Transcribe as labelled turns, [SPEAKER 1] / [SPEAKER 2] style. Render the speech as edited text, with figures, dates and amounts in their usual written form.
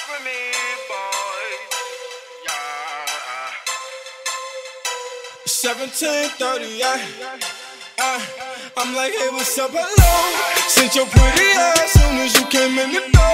[SPEAKER 1] with me, boy. Yeah.
[SPEAKER 2] 17:38. I'm like, hey, what's up, hello? Sent your pretty ass soon as you came in the door.